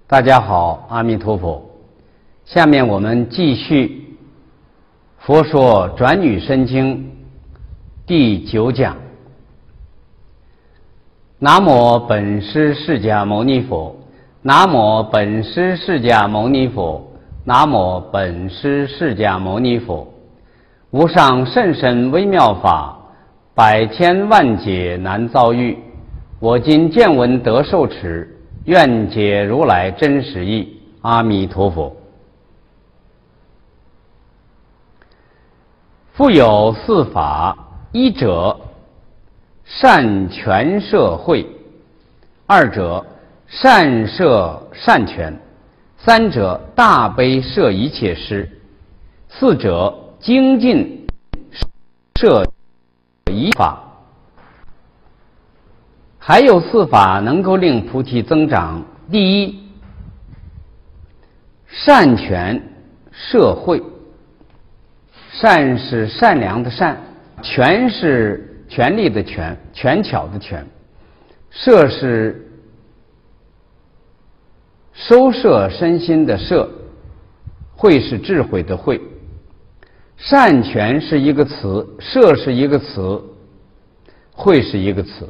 大家好，阿弥陀佛。下面我们继续《佛说转语身经》第9讲。南无本师释迦牟尼佛，南无本师释迦牟尼佛，南无本师释迦牟尼佛。无上甚深微妙法，百千万劫难遭遇。我今见闻得受持，愿解如来真实义。阿弥陀佛。复有四法：一者善权摄慧，二者善摄善权，三者大悲摄一切师，四者精进摄一法。还有四法能够令菩提增长。第一，善权摄慧。善是善良的善，权是权力的权，权巧的权，摄是收摄身心的摄，慧是智慧的慧。善权是一个词，摄是一个词，慧是一个词。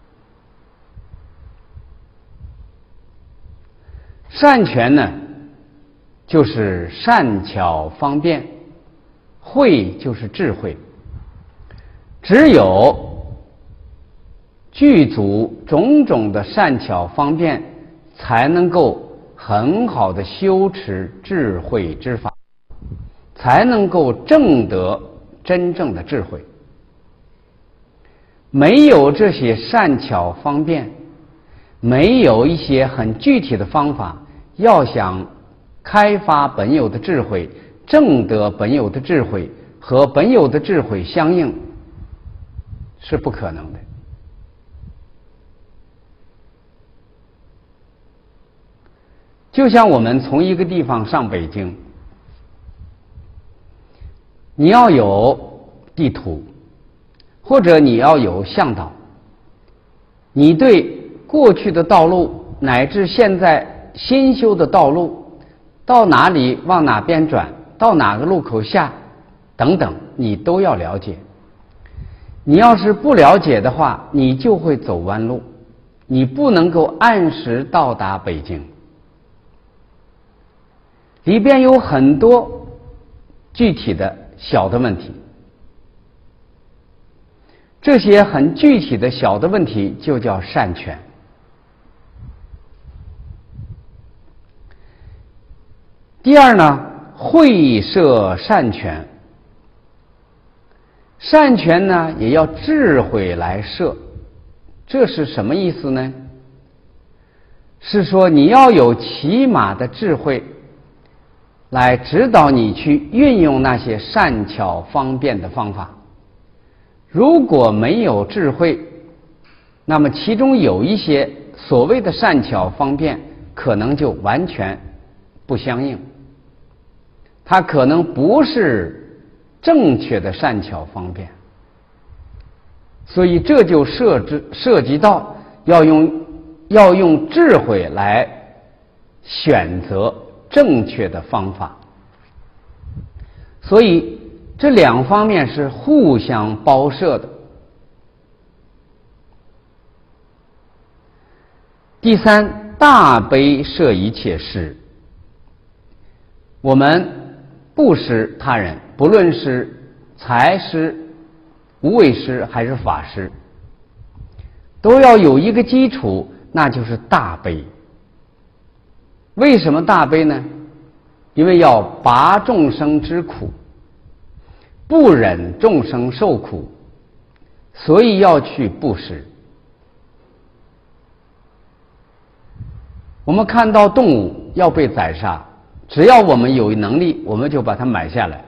善权呢，就是善巧方便，慧就是智慧。只有具足种种的善巧方便，才能够很好的修持智慧之法，才能够证得真正的智慧。没有这些善巧方便，没有一些很具体的方法，要想开发本有的智慧，证得本有的智慧，和本有的智慧相应，是不可能的。就像我们从一个地方上北京，你要有地图，或者你要有向导，你对过去的道路乃至现在新修的道路，到哪里往哪边转，到哪个路口下等等，你都要了解。你要是不了解的话，你就会走弯路，你不能够按时到达北京。里边有很多具体的小的问题，这些很具体的小的问题就叫善权。第二呢，慧摄善权。善权呢，也要智慧来摄。这是什么意思呢？是说你要有起码的智慧来指导你去运用那些善巧方便的方法。如果没有智慧，那么其中有一些所谓的善巧方便可能就完全不相应，它可能不是正确的善巧方便。所以这就涉及到要用智慧来选择正确的方法。所以这两方面是互相包摄的。第三，大悲摄一切师。我们布施他人，不论是财施、无畏施还是法施，都要有一个基础，那就是大悲。为什么大悲呢？因为要拔众生之苦，不忍众生受苦，所以要去布施。我们看到动物要被宰杀，只要我们有能力，我们就把它买下来，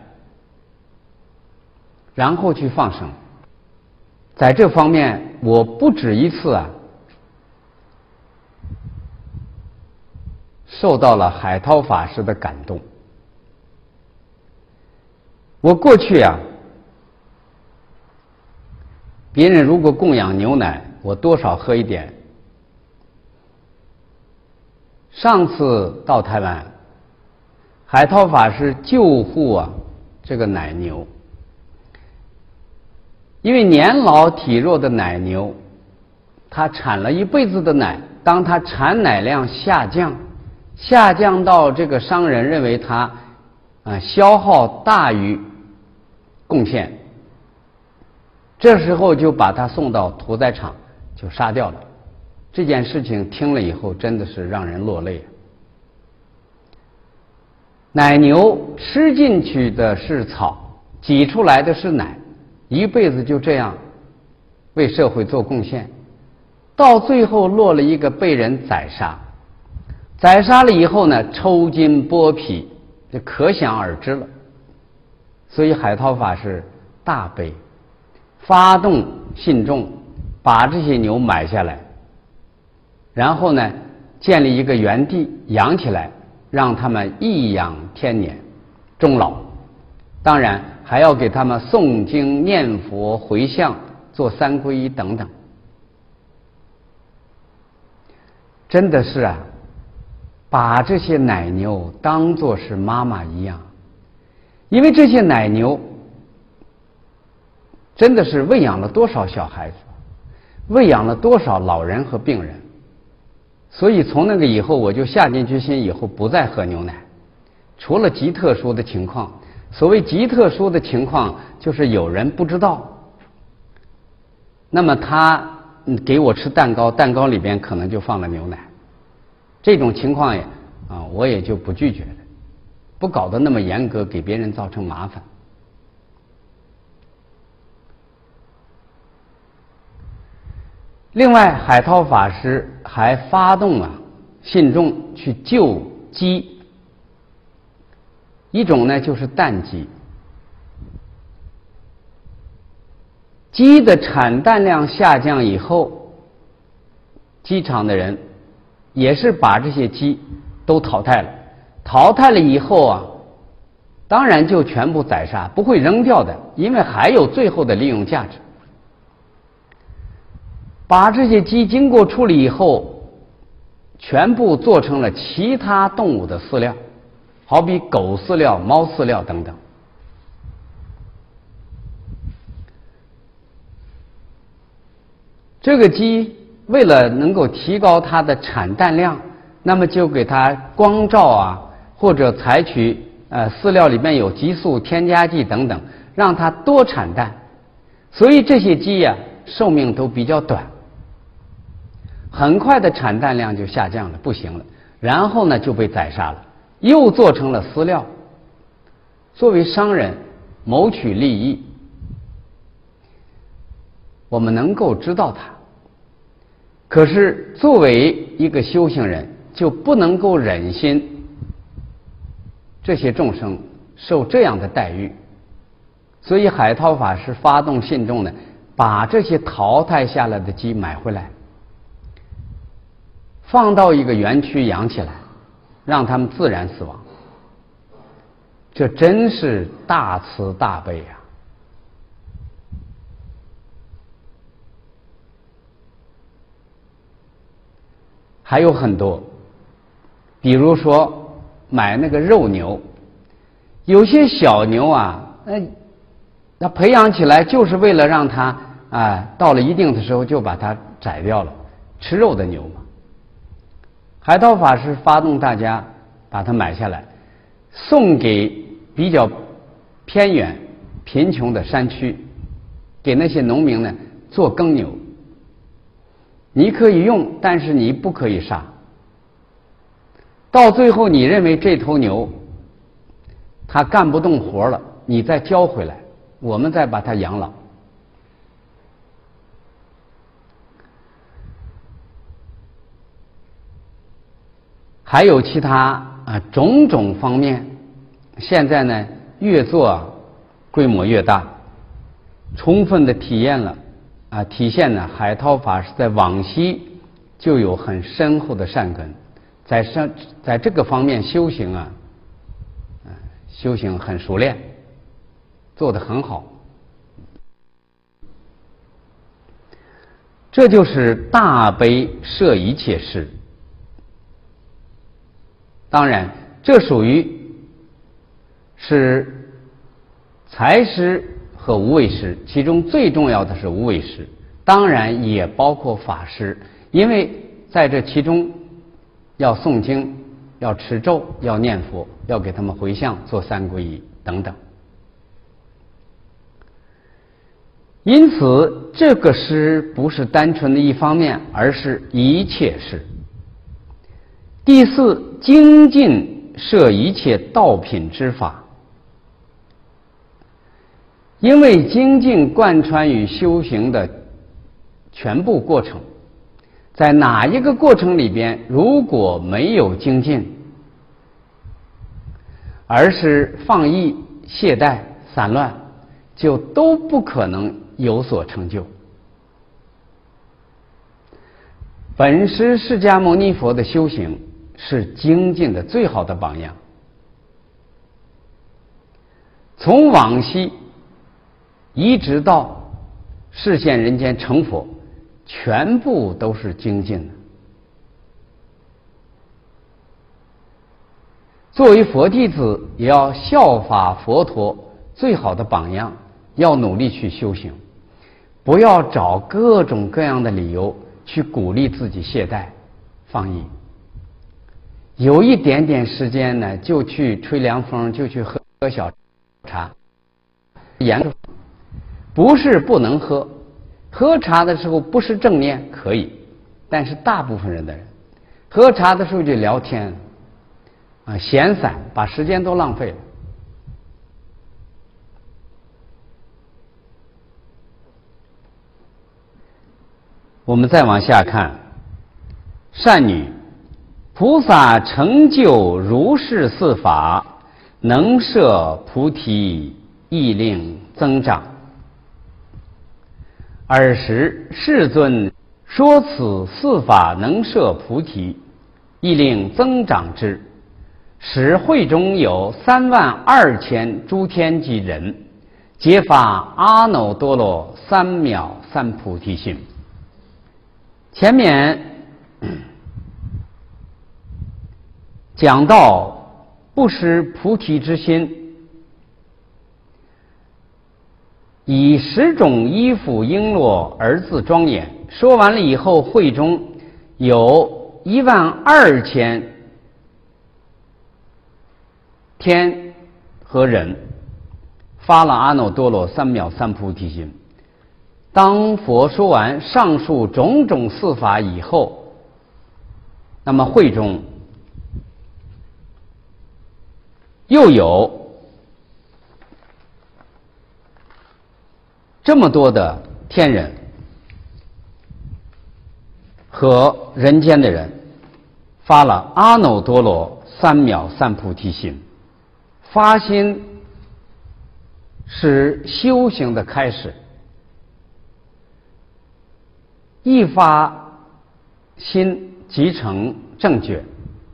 然后去放生。在这方面，我不止一次受到了海涛法师的感动。我过去别人如果供养牛奶，我多少喝一点， 上次到台湾，海涛法师救护这个奶牛，因为年老体弱的奶牛，它产了一辈子的奶，当它产奶量下降到这个商人认为它消耗大于贡献，这时候就把它送到屠宰场就杀掉了。这件事情听了以后真的是让人落泪。奶牛吃进去的是草，挤出来的是奶，一辈子就这样为社会做贡献，到最后落了一个被人宰杀。宰杀了以后呢，抽筋剥皮，就可想而知了。所以海涛法师大悲，发动信众把这些牛买下来，然后呢建立一个园地养起来，让他们颐养天年终老。当然还要给他们诵经念佛回向做三皈依等等。真的是把这些奶牛当作是妈妈一样，因为这些奶牛真的是喂养了多少小孩子，喂养了多少老人和病人。所以从那个以后，我就下定决心以后不再喝牛奶，除了极特殊的情况。所谓极特殊的情况，就是有人不知道，那么他给我吃蛋糕，蛋糕里边可能就放了牛奶，这种情况我也就不拒绝了，不搞得那么严格，给别人造成麻烦。另外，海涛法师还发动信众去救鸡，一种呢就是蛋鸡。鸡的产蛋量下降以后，鸡场的人也是把这些鸡都淘汰了。淘汰了以后当然就全部宰杀，不会扔掉的，因为还有最后的利用价值。把这些鸡经过处理以后，全部做成了其他动物的饲料，好比狗饲料、猫饲料等等。这个鸡为了能够提高它的产蛋量，那么就给它光照或者采取饲料里面有激素、添加剂等等，让它多产蛋。所以这些鸡寿命都比较短，很快的产蛋量就下降了，不行了，然后呢就被宰杀了，又做成了饲料。作为商人谋取利益，我们能够知道它，可是作为一个修行人，就不能够忍心这些众生受这样的待遇。所以海涛法师发动信众呢，把这些淘汰下来的鸡买回来，放到一个园区养起来，让他们自然死亡。这真是大慈大悲还有很多，比如说买那个肉牛，有些小牛那培养起来就是为了让它到了一定的时候就把它宰掉了，吃肉的牛嘛。海涛法师发动大家把它买下来，送给比较偏远贫穷的山区，给那些农民呢做耕牛。你可以用，但是你不可以杀。到最后你认为这头牛它干不动活了，你再交回来，我们再把它养老。还有其他种种方面，现在呢越做规模越大，充分的体现了海涛法师在往昔就有很深厚的善根，在这个方面修行修行很熟练，做得很好。这就是大悲摄一切事。 当然，这属于是财施和无畏施，其中最重要的是无畏施，当然也包括法施，因为在这其中要诵经，要持咒，要念佛，要给他们回向，做三皈依等等。因此，这个施不是单纯的一方面，而是一切施。第四，精进摄一切道品之法，因为精进贯穿于修行的全部过程，在哪一个过程里边，如果没有精进，而是放逸、懈怠、散乱，就都不可能有所成就。本师释迦牟尼佛的修行是精进的最好的榜样。从往昔一直到示现人间成佛，全部都是精进的。作为佛弟子，也要效法佛陀最好的榜样，要努力去修行，不要找各种各样的理由去鼓励自己懈怠放逸。有一点点时间呢，就去吹凉风，就去喝小茶。严格不是不能喝，喝茶的时候不是正念可以，但是大部分人的人喝茶的时候就聊天闲散，把时间都浪费了。我们再往下看，善女，菩萨成就如是四法，能摄菩提，亦令增长。尔时世尊说此四法能摄菩提，亦令增长之，使会中有32000诸天及人，皆发阿耨多罗三藐三菩提心。前面讲到不失菩提之心，以10种衣服璎珞而自庄严。说完了以后，会中有12000天和人发了阿耨多罗三藐三菩提心。当佛说完上述种种四法以后，那么会中又有这么多的天人和人间的人发了阿耨多罗三藐三菩提心。发心是修行的开始，一发心即成正觉。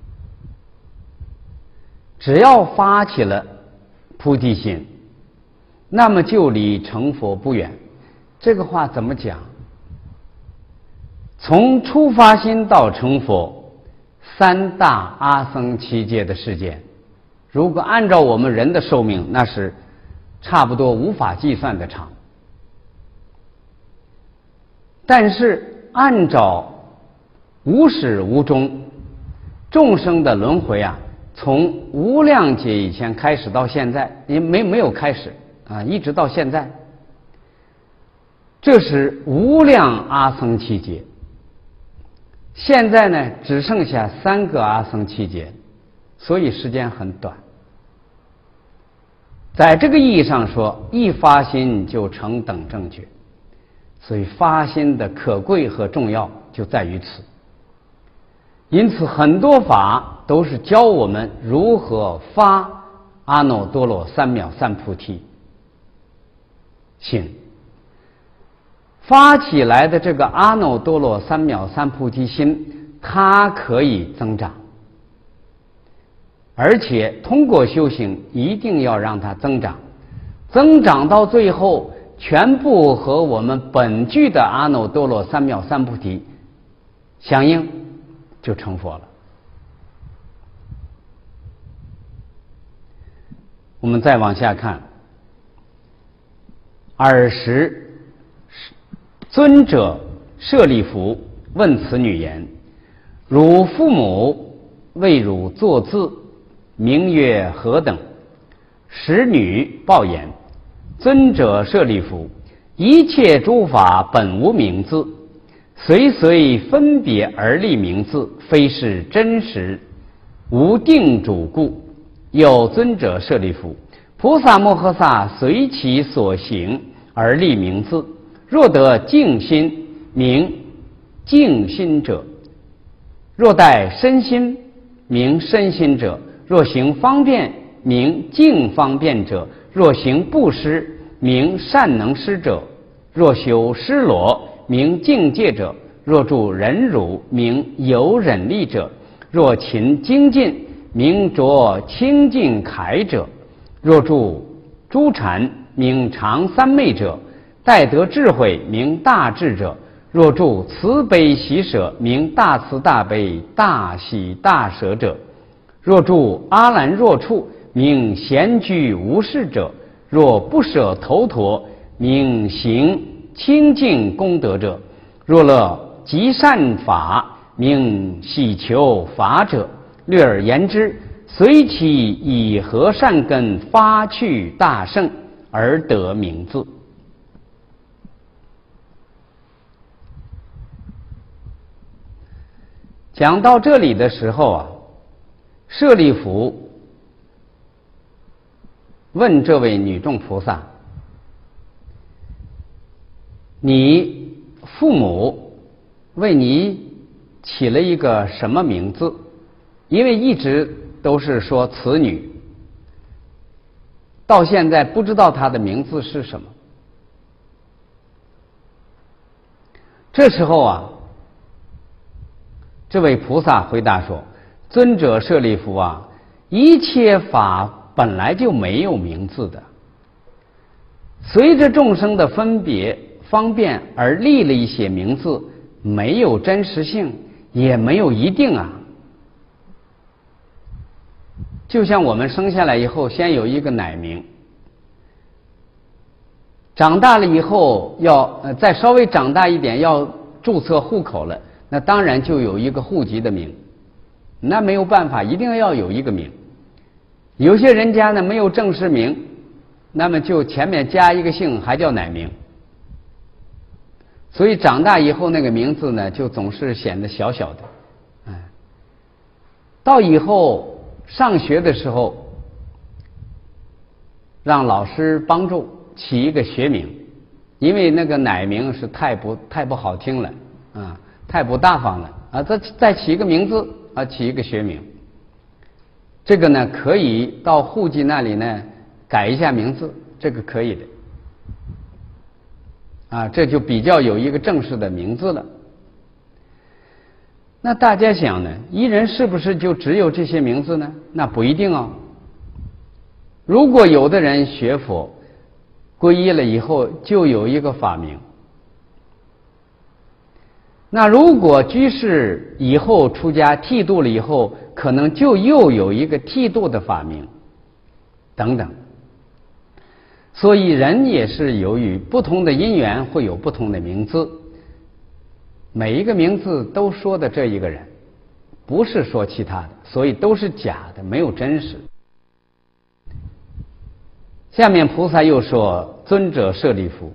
只要发起了菩提心，那么就离成佛不远。这个话怎么讲？从初发心到成佛，3大阿僧祇劫的时间，如果按照我们人的寿命，那是差不多无法计算的长。但是按照无始无终众生的轮回啊，从无量劫以前开始到现在，也没有开始一直到现在，这是无量阿僧祇劫。现在呢，只剩下3个阿僧祇劫，所以时间很短。在这个意义上说，一发心就成等正觉，所以发心的可贵和重要就在于此。因此很多法都是教我们如何发阿耨多罗三藐三菩提心。发起来的这个阿耨多罗三藐三菩提心，它可以增长，而且通过修行一定要让它增长，增长到最后全部和我们本具的阿耨多罗三藐三菩提相应，就成佛了。 们再往下看，尔时尊者舍利弗问此女言：汝父母为汝作字，名曰何等？使女报言：尊者舍利弗，一切诸法本无名字，随随分别而立名字，非是真实，无定主故。有尊者舍利弗，菩萨摩诃萨随其所行而立名字，若得净心，名净心者；若待身心，名身心者；若行方便，名净方便者；若行布施，名善能施者；若修施罗，名净戒者；若住忍辱，名有忍力者；若勤精进，名着清净铠者；若住诸禅，名常三昧者；待得智慧，名大智者；若住慈悲喜舍，名大慈大悲大喜大舍者；若住阿兰若处，名闲居无事者；若不舍头陀，名行清净功德者；若乐极善法，名喜求法者。略而言之，随其以和善根发去大圣，而得名字。讲到这里的时候啊，舍利弗问这位女众菩萨：你父母为你起了一个什么名字？因为一直都是说此女，到现在不知道她的名字是什么。这时候啊，这位菩萨回答说：尊者舍利弗啊，一切法本来就没有名字的，随着众生的分别方便而立了一些名字，没有真实性，也没有一定啊。就像我们生下来以后先有一个奶名，长大了以后要再稍微长大一点要注册户口了，那当然就有一个户籍的名，那没有办法，一定要有一个名。有些人家呢没有正式名，那么就前面加一个姓，还叫奶名，所以长大以后那个名字呢就总是显得小小的。到以后上学的时候，让老师帮助起一个学名，因为那个奶名是太不好听了啊，太不大方了啊，再起一个名字啊，起一个学名。这个呢可以到户籍那里呢改一下名字，这个可以的啊，这就比较有一个正式的名字了。那大家想呢，一人是不是就只有这些名字呢？那不一定哦。如果有的人学佛皈依了以后就有一个法名，那如果居士以后出家剃度了以后，可能就又有一个剃度的法名等等。所以人也是由于不同的因缘会有不同的名字，每一个名字都说的这一个人，不是说其他的，所以都是假的，没有真实。下面菩萨又说：尊者舍利弗，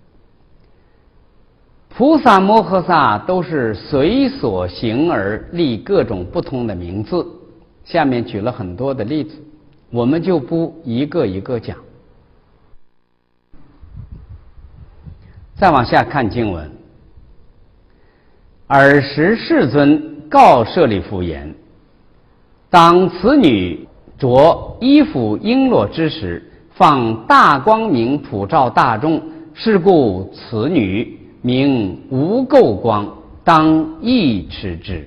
菩萨摩诃萨都是随所行而立各种不同的名字。下面举了很多的例子，我们就不一个一个讲。再往下看经文。尔时世尊告舍利弗言：当此女着衣服璎珞之时，放大光明普照大众，是故此女名无垢光，当忆持之。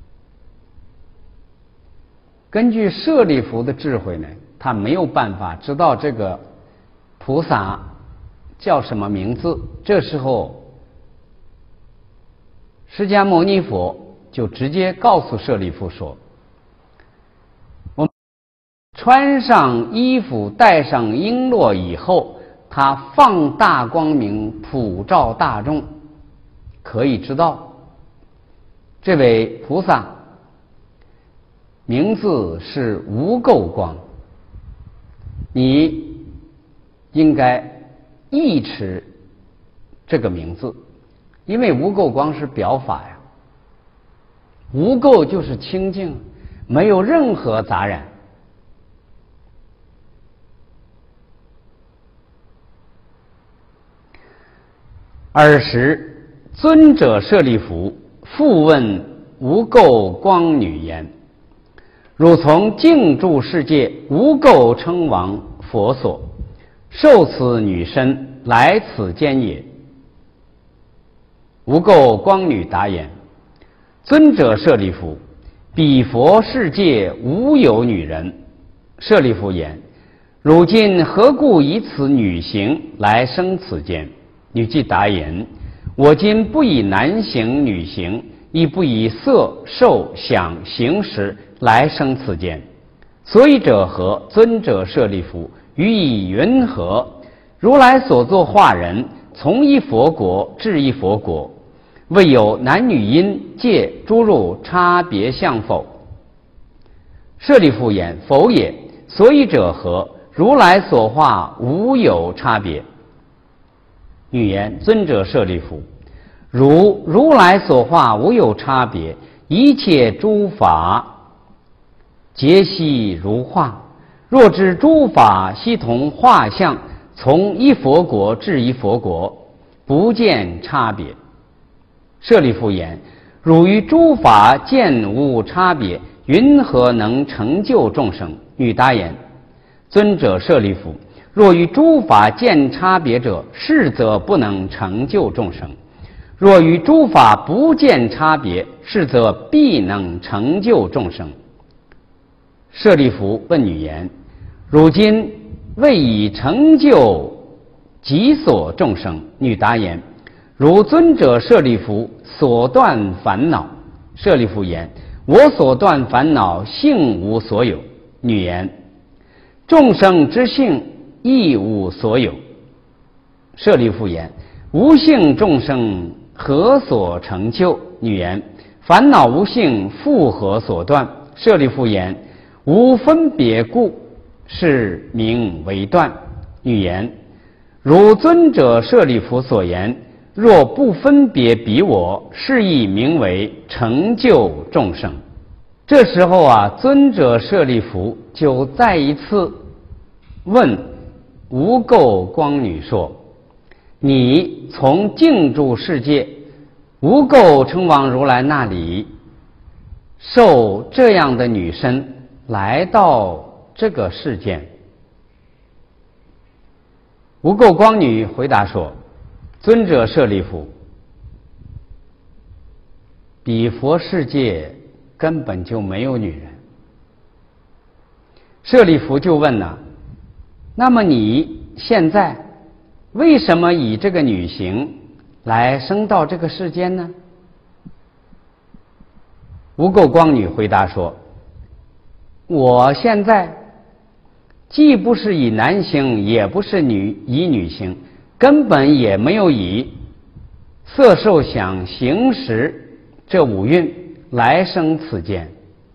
根据舍利弗的智慧呢，他没有办法知道这个菩萨叫什么名字。这时候释迦牟尼佛就直接告诉舍利弗说：我们穿上衣服，戴上璎珞以后，他放大光明，普照大众。可以知道，这位菩萨名字是无垢光，你应该忆持这个名字，因为无垢光是表法呀。无垢就是清净，没有任何杂染。尔时，尊者舍利弗复问无垢光女言：汝从净住世界无垢称王佛所，受此女身来此间也？无垢光女答言：尊者舍利弗，彼佛世界无有女人。舍利弗言：汝今何故以此女形来生此间？女即答言：我今不以男形女形，亦不以色受想行识来生此间。所以者何？尊者舍利弗，予以云何？如来所作化人，从一佛国至一佛国，未有男女因界诸入差别相否？舍利弗言：否也。所以者何？如来所化无有差别。女言：尊者舍利弗，如来所化无有差别，一切诸法皆悉如化。若知诸法悉同化相，从一佛国至一佛国，不见差别。舍利弗言：汝于诸法见无差别，云何能成就众生？女答言：尊者舍利弗，若于诸法见差别者，是则不能成就众生；若于诸法不见差别，是则必能成就众生。舍利弗问女言：汝今为以成就己所众生？女答言：如尊者舍利弗所断烦恼。舍利弗言：我所断烦恼，性无所有。女言：众生之性亦无所有。舍利弗言：无性众生何所成就？女言：烦恼无性，复何所断？舍利弗言：无分别故，是名为断。女言：如尊者舍利弗所言，若不分别彼我，是亦名为成就众生。这时候啊，尊者舍利弗就再一次问无垢光女说：你从净住世界无垢称王如来那里受这样的女身来到这个世间？无垢光女回答说：尊者舍利弗，彼佛世界根本就没有女人。舍利弗就问了：那么你现在为什么以这个女形来生到这个世间呢？无垢光女回答说：我现在既不是以男形，也不是以女形，根本也没有以色受想行识这五蕴来生此间。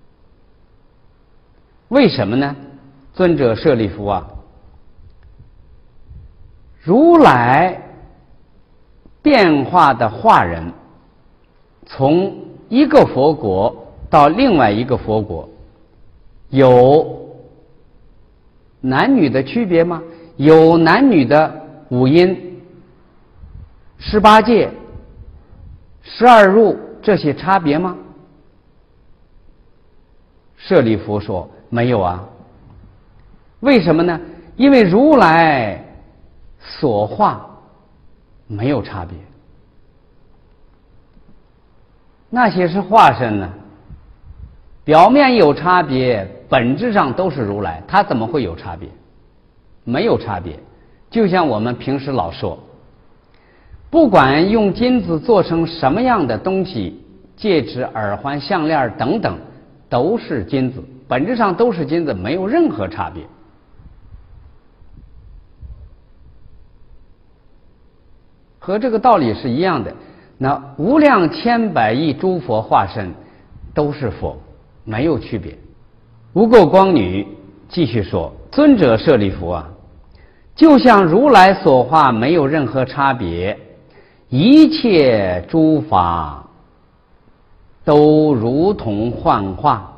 为什么呢？尊者舍利弗啊，如来变化的化人，从一个佛国到另外一个佛国，有男女的区别吗？有男女的五阴、18界、12入这些差别吗？舍利弗说：没有啊。为什么呢？因为如来所化没有差别。那些是化身呢，表面有差别，本质上都是如来，它怎么会有差别？没有差别。就像我们平时老说，不管用金子做成什么样的东西，戒指、耳环、项链等等，都是金子， 本质上都是金子，没有任何差别。和这个道理是一样的。那无量千百亿诸佛化身都是佛，没有区别。无垢光女继续说：尊者舍利弗啊，就像如来所化没有任何差别，一切诸法都如同幻化。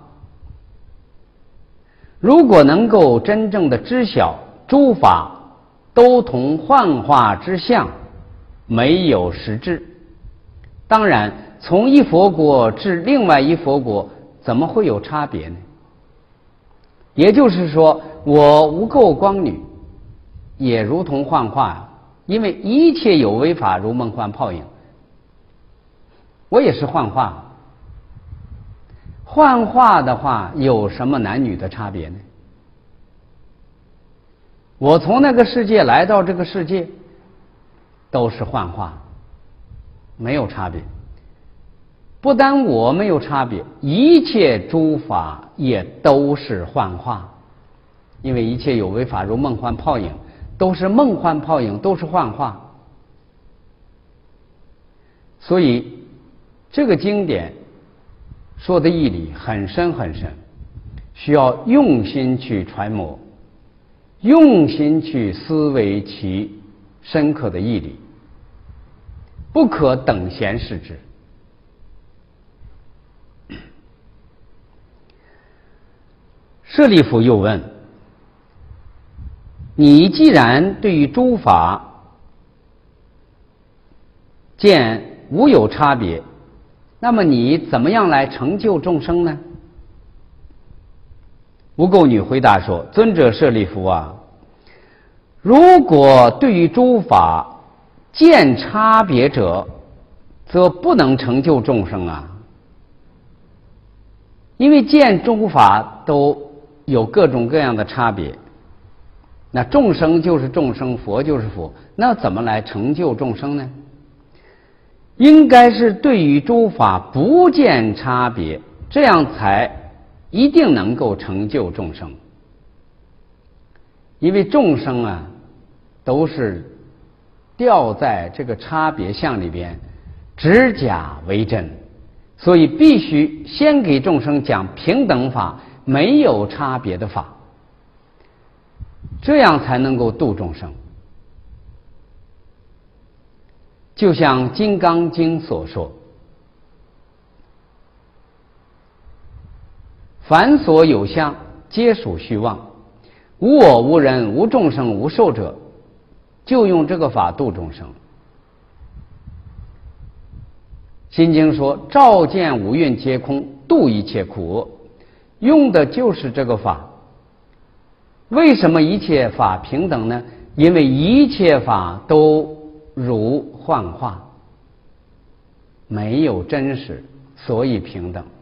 如果能够真正的知晓诸法都同幻化之相，没有实质，当然从一佛国至另外一佛国怎么会有差别呢？也就是说，我无垢光女也如同幻化，因为一切有为法如梦幻泡影，我也是幻化。幻化的话有什么男女的差别呢？我从那个世界来到这个世界都是幻化，没有差别。不但我没有差别，一切诸法也都是幻化，因为一切有为法如梦幻泡影，都是梦幻泡影，都是幻化。所以这个经典说的义理很深很深，需要用心去揣摩，用心去思维其深刻的义理，不可等闲视之。舍利弗又问：你既然对于诸法见无有差别，那么你怎么样来成就众生呢？无垢女回答说：尊者舍利弗啊，如果对于诸法见差别者，则不能成就众生啊。因为见诸法都有各种各样的差别，那众生就是众生，佛就是佛，那怎么来成就众生呢？应该是对于诸法不见差别，这样才一定能够成就众生。因为众生啊都是掉在这个差别相里边，执假为真，所以必须先给众生讲平等法，没有差别的法，这样才能够度众生。就像《金刚经》所说：凡所有相，皆属虚妄，无我无人无众生无寿者，就用这个法度众生。心经说：照见五蕴皆空，度一切苦，用的就是这个法。为什么一切法平等呢？因为一切法都如幻化，没有真实，所以平等。